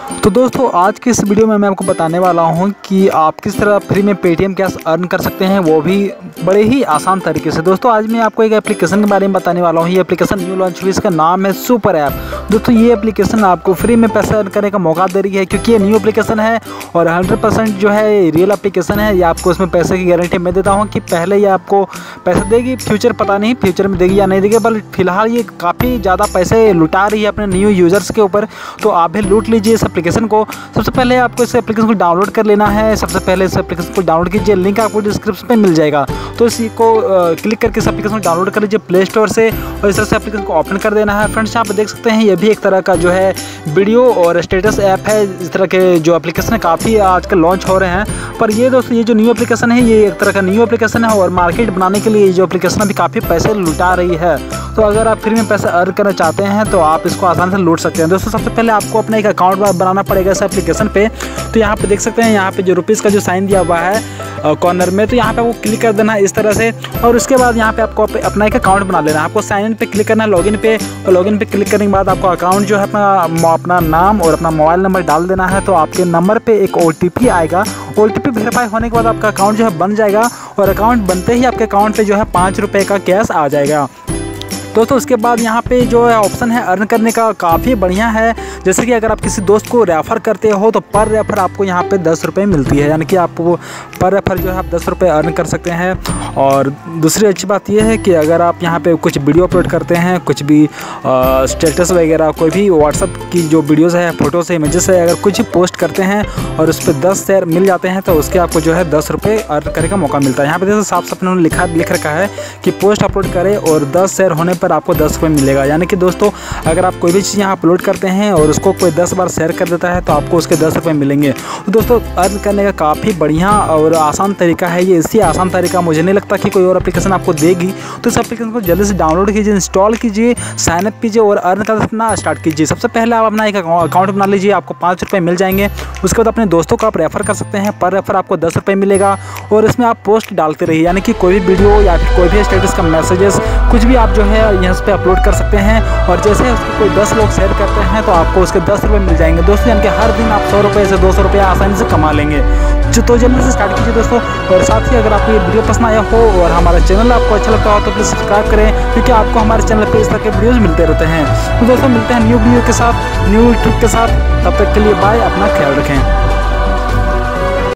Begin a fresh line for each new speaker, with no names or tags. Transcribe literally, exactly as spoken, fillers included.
तो दोस्तों आज की इस वीडियो में मैं आपको बताने वाला हूं कि आप किस तरह फ्री में पेटीएम कैश अर्न कर सकते हैं, वो भी बड़े ही आसान तरीके से। दोस्तों आज मैं आपको एक एप्लीकेशन के बारे में बताने वाला हूं। ये एप्लीकेशन न्यू लॉन्च हुई, इसका नाम है सुपर ऐप। दोस्तों ये एप्लीकेशन आपको फ्री में पैसा अर्न करने का मौका दे रही है, क्योंकि ये न्यू एप्लीकेशन है और हंड्रेड परसेंट जो है रियल एप्लीकेशन है। ये आपको इसमें पैसे की गारंटी मैं देता हूँ कि पहले ये आपको पैसा देगी, फ्यूचर पता नहीं फ्यूचर में देगी या नहीं देगी, बट फिलहाल ये काफ़ी ज़्यादा पैसे लुटा रही है अपने न्यू यूजर्स के ऊपर। तो आप भी लूट लीजिए इस एप्लीकेशन को। सबसे पहले आपको इस एप्लीकेशन को डाउनलोड कर लेना है। सबसे पहले इस एप्लीकेशन को डाउनलोड कीजिए, लिंक आपको डिस्क्रिप्शन में मिल जाएगा। तो इसी को क्लिक करके इस एप्लीकेशन को डाउनलोड कर लीजिए प्ले स्टोर से और इस तरह से एप्लीकेशन को ओपन कर देना है। फ्रेंड्स यहाँ पे देख सकते हैं ये भी एक तरह का जो है वीडियो और स्टेटस ऐप है। इस तरह के जो एप्लीकेशन है काफ़ी आजकल लॉन्च हो रहे हैं, पर ये दोस्तों ये जो न्यू एप्लीकेशन है ये एक तरह का न्यू एप्लीकेशन है और मार्केट बनाने के लिए ये जो एप्लीकेशन अभी काफ़ी पैसे लुटा रही है। तो अगर आप फ्री में पैसा अर्न करना चाहते हैं तो आप इसको आसानी से लूट सकते हैं। दोस्तों सबसे पहले आपको अपना एक अकाउंट बनाना पड़ेगा इस एप्लीकेशन पे। तो यहाँ पे देख सकते हैं यहाँ पे जो रुपीज़ का जो साइन दिया हुआ है कॉर्नर में, तो यहाँ पे आपको क्लिक कर देना है इस तरह से। और उसके बाद यहाँ पे आपको अपना एक अकाउंट बना लेना है। आपको साइन इन पे क्लिक करना है, लॉगिन पे, और लॉगिन पे क्लिक करने के बाद आपको अकाउंट जो है अपना अपना नाम और अपना मोबाइल नंबर डाल देना है। तो आपके नंबर पे एक ओ टी पी आएगा। ओ टी पी वेरीफाई होने के बाद आपका अकाउंट जो है बन जाएगा और अकाउंट बनते ही आपके अकाउंट पे जो है पाँच रुपये का कैश आ जाएगा। दोस्तों उसके बाद यहाँ पे जो है ऑप्शन है अर्न करने का, काफ़ी बढ़िया है। जैसे कि अगर आप किसी दोस्त को रेफ़र करते हो तो पर रेफ़र आपको यहाँ पे दस रुपये मिलती है, यानी कि आपको पर रेफ़र जो है आप दस रुपये अर्न कर सकते हैं। और दूसरी अच्छी बात यह है कि अगर आप यहाँ पे कुछ वीडियो अपलोड करते हैं, कुछ भी स्टेटस वगैरह, कोई भी व्हाट्सअप की जो वीडियोज़ है, फोटोज़ है, इमेजेस है, अगर कुछ पोस्ट करते हैं और उस पर दस शेयर मिल जाते हैं तो उसके आपको जो है दस रुपये अर्न करने का मौका मिलता है। यहाँ पे जैसे साफ साफ उन्होंने लिखा लिख रखा है कि पोस्ट अपलोड करें और दस शेयर होने पर आपको दस रुपये मिलेगा। यानी कि दोस्तों अगर आप कोई भी चीज़ यहाँ अपलोड करते हैं और उसको कोई दस बार शेयर कर देता है तो आपको उसके दस रुपये मिलेंगे। तो दोस्तों अर्न करने का काफ़ी बढ़िया और आसान तरीका है ये। इसी आसान तरीका मुझे नहीं लगता कि कोई और एप्लीकेशन आपको देगी। तो इस एप्लीकेशन को जल्दी से डाउनलोड कीजिए, इंस्टॉल कीजिए, साइन अप कीजिए और अर्न करना स्टार्ट कीजिए। सबसे पहले आप अपना एक अकाउंट बना लीजिए, आपको पाँच रुपये मिल जाएंगे। उसके बाद अपने दोस्तों को आप रेफ़र कर सकते हैं, पर रेफ़र आपको दस रुपये मिलेगा। और इसमें आप पोस्ट डालते रहिए, यानी कि कोई भी वीडियो या फिर कोई भी स्टेटस का मैसेजेस कुछ भी आप जो है यहाँ पे अपलोड कर सकते हैं। और जैसे उसको कोई दस लोग शेयर करते हैं तो आपको उसके दस रुपये मिल जाएंगे दोस्तों। यानी कि हर दिन आप सौ रुपये से दो सौ रुपये आसानी से कमा लेंगे। तो जल्दी से स्टार्ट कीजिए दोस्तों। और साथ ही अगर आपको ये वीडियो पसंद आया हो और हमारा चैनल आपको अच्छा लगता हो तो प्लीज़ सब्सक्राइब करें, क्योंकि आपको हमारे चैनल पे इस तरह के वीडियोज़ मिलते रहते हैं। तो दोस्तों मिलते हैं न्यू वीडियो के साथ, न्यू ट्रिक के साथ। तब तक के लिए बाय, अपना ख्याल रखें।